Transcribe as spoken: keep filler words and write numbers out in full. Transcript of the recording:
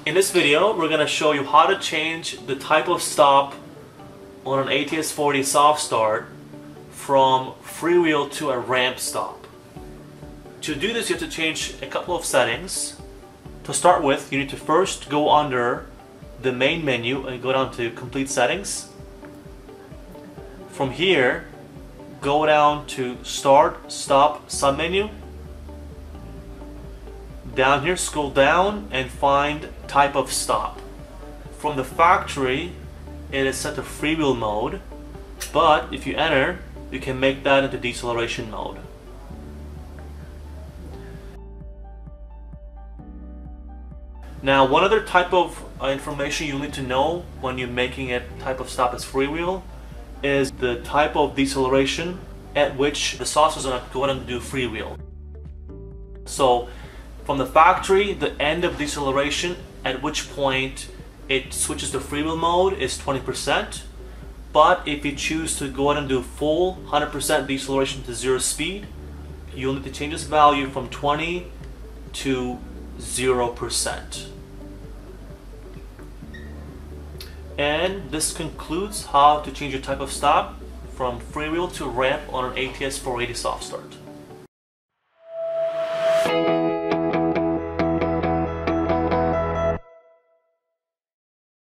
In this video, we're going to show you how to change the type of stop on an A T S four eighty Soft Start from freewheel to a ramp stop. To do this, you have to change a couple of settings. To start with, you need to first go under the main menu and go down to Complete Settings. From here, go down to Start, Stop, Submenu. Down here, scroll down and find Type of Stop. From the factory, it is set to freewheel mode, but if you enter, you can make that into deceleration mode. Now, one other type of uh, information you'll need to know when you're making it type of stop as freewheel is the type of deceleration at which the saucer is going to go ahead and do freewheel. So, from the factory, the end of deceleration at which point it switches to freewheel mode is twenty percent. But if you choose to go ahead and do full one hundred percent deceleration to zero speed, you'll need to change this value from twenty to zero percent. And this concludes how to change your type of stop from freewheel to ramp on an A T S four eighty Soft Start.